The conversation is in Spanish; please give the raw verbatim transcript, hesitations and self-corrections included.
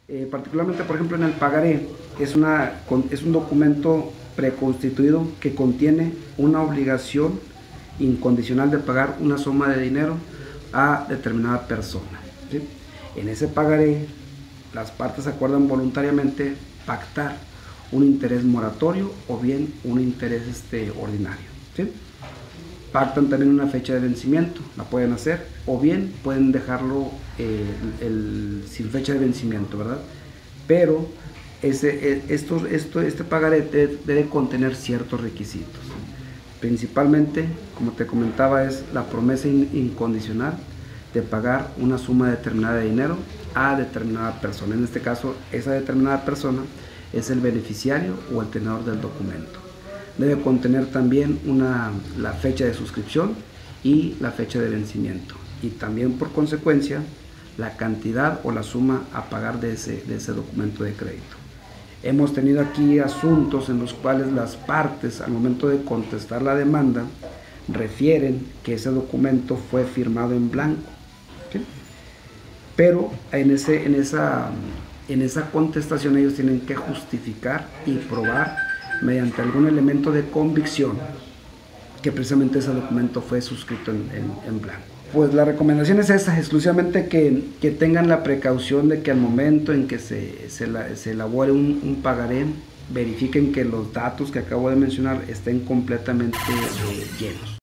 Eh, particularmente, por ejemplo, en el pagaré, es, una, es un documento preconstituido que contiene una obligación incondicional de pagar una suma de dinero a determinada persona, ¿sí? En ese pagaré, las partes acuerdan voluntariamente pactar un interés moratorio o bien un interés este, ordinario, ¿sí? Pactan también una fecha de vencimiento, la pueden hacer, o bien pueden dejarlo eh, el, sin fecha de vencimiento, ¿verdad? Pero ese, esto, esto, este pagaré debe, debe contener ciertos requisitos. Principalmente, como te comentaba, es la promesa in, incondicional de pagar una suma determinada de dinero a determinada persona. En este caso, esa determinada persona es el beneficiario o el tenedor del documento. Debe contener también una, la fecha de suscripción y la fecha de vencimiento. Y también, por consecuencia, la cantidad o la suma a pagar de ese, de ese documento de crédito. Hemos tenido aquí asuntos en los cuales las partes, al momento de contestar la demanda, refieren que ese documento fue firmado en blanco, ¿sí? Pero en, ese, en, esa, en esa contestación ellos tienen que justificar y probar mediante algún elemento de convicción que precisamente ese documento fue suscrito en, en, en blanco. Pues la recomendación es esa, exclusivamente que, que tengan la precaución de que al momento en que se, se, la, se elabore un, un pagaré, verifiquen que los datos que acabo de mencionar estén completamente eh, llenos.